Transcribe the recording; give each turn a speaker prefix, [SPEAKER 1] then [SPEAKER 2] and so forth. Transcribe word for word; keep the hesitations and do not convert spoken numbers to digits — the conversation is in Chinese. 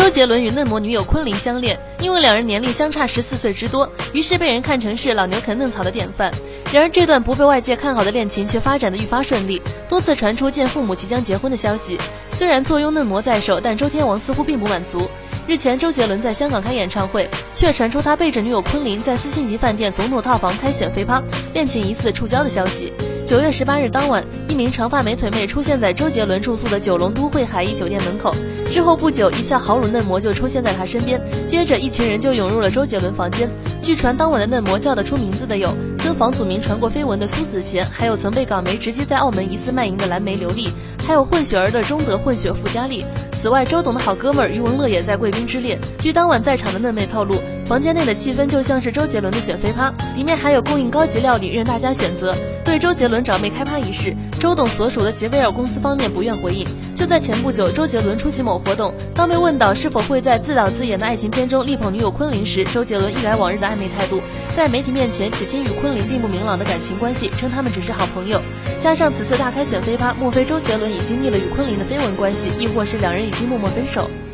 [SPEAKER 1] 周杰伦与嫩模女友昆凌相恋，因为两人年龄相差十四岁之多，于是被人看成是老牛啃嫩草的典范。然而，这段不被外界看好的恋情却发展得愈发顺利，多次传出见父母即将结婚的消息。虽然坐拥嫩模在手，但周天王似乎并不满足。日前，周杰伦在香港开演唱会，却传出他背着女友昆凌在四星级饭店总统套房开选飞趴，恋情疑似触礁的消息。九月十八日当晚，一名长发美腿妹出现在周杰伦住宿的九龙都会海逸酒店门口，之后不久，一票好乳嫩模就出现在他身边，接着一群人就涌入了周杰伦房间。据传，当晚的嫩模叫得出名字的有跟房祖名传过绯闻的苏子贤，还有曾被港媒直击在澳门疑似卖淫的蓝莓刘丽，还有混血儿的中德混血傅嘉丽。此外，周董的好哥们儿余文乐也在贵宾之列。据当晚在场的嫩妹透露，房间内的气氛就像是周杰伦的选妃趴，里面还有供应高级料理任大家选择。对周杰伦找妹开趴一事，周董所属的杰威尔公司方面不愿回应。就在前不久，周杰伦出席某活动，当被问到是否会在自导自演的爱情片中力捧女友昆凌时，周杰伦一改往日的暧昧态度，在媒体面前撇清与昆凌并不明朗的感情关系，称他们只是好朋友。加上此次大开选妃趴，莫非周杰伦已经历了与昆凌的绯闻关系，亦或是两人已经默默分手？